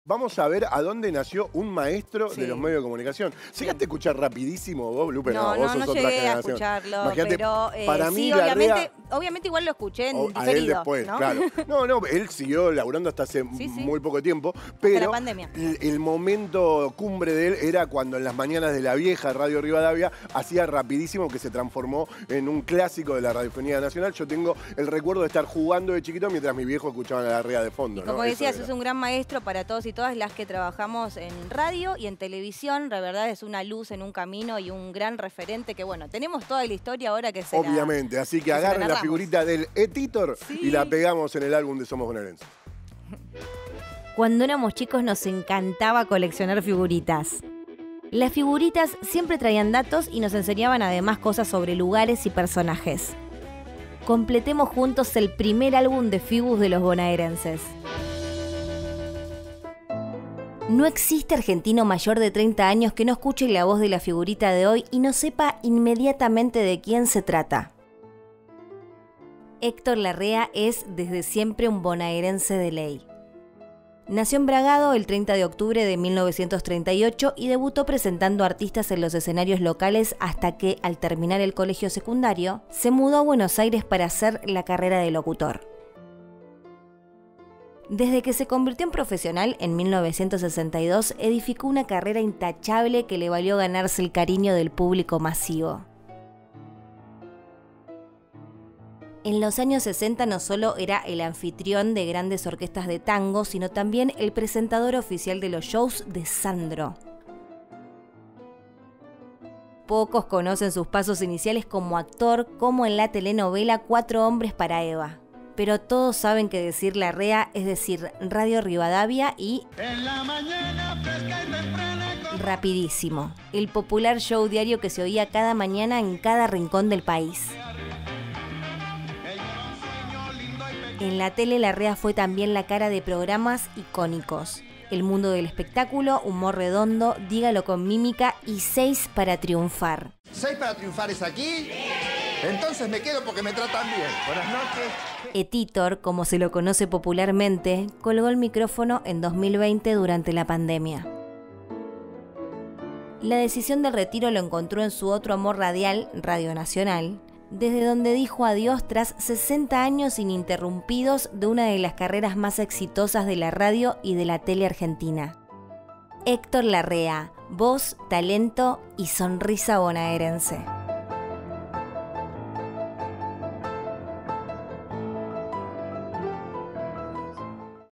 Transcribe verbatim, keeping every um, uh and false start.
Vamos a ver a dónde nació un maestro Sí. de los medios de comunicación. ¿Llegaste a escuchar rapidísimo vos, Lupe? No, vos no, sos no otra llegué a generación. escucharlo, Imagínate, pero eh, para sí, mí obviamente, Larrea, obviamente igual lo escuché en o- a él diferido, después, ¿no? claro. No, no, él siguió laburando hasta hace Sí, sí. muy poco tiempo, pero la pandemia. El, el momento cumbre de él era cuando en las mañanas de la vieja Radio Rivadavia hacía Rapidísimo, que se transformó en un clásico de la radiofonía nacional. Yo tengo el recuerdo de estar jugando de chiquito mientras mi viejo escuchaba a Larrea de fondo. Como ¿no? decías, Eso es era. un gran maestro para todos y todas las que trabajamos en radio y en televisión. La verdad es una luz en un camino y un gran referente que, bueno, tenemos toda la historia ahora que se la- Obviamente, así que que se la agarren la narramos. figurita del Editor Sí. y la pegamos en el álbum de Somos Bonaerenses. Cuando éramos chicos nos encantaba coleccionar figuritas. Las figuritas siempre traían datos y nos enseñaban además cosas sobre lugares y personajes. Completemos juntos el primer álbum de Fibus de los bonaerenses. No existe argentino mayor de treinta años que no escuche la voz de la figurita de hoy y no sepa inmediatamente de quién se trata. Héctor Larrea es desde siempre un bonaerense de ley. Nació en Bragado el treinta de octubre de mil novecientos treinta y ocho y debutó presentando artistas en los escenarios locales hasta que, al terminar el colegio secundario, se mudó a Buenos Aires para hacer la carrera de locutor. Desde que se convirtió en profesional en mil novecientos sesenta y dos, edificó una carrera intachable que le valió ganarse el cariño del público masivo. En los años sesenta no solo era el anfitrión de grandes orquestas de tango, sino también el presentador oficial de los shows de Sandro. Pocos conocen sus pasos iniciales como actor, como en la telenovela Cuatro hombres para Eva. Pero todos saben que decir Larrea es decir Radio Rivadavia y En la mañana fresca y temprana con... Rapidísimo, el popular show diario que se oía cada mañana en cada rincón del país. En la tele, Larrea fue también la cara de programas icónicos. El mundo del espectáculo, Humor Redondo, Dígalo con Mímica y Seis para Triunfar. ¿Seis para triunfar es aquí? Entonces me quedo porque me tratan bien. Buenas noches. Editor, como se lo conoce popularmente, colgó el micrófono en dos mil veinte durante la pandemia. La decisión del retiro lo encontró en su otro amor radial, Radio Nacional, desde donde dijo adiós tras sesenta años ininterrumpidos de una de las carreras más exitosas de la radio y de la tele argentina. Héctor Larrea, voz, talento y sonrisa bonaerense.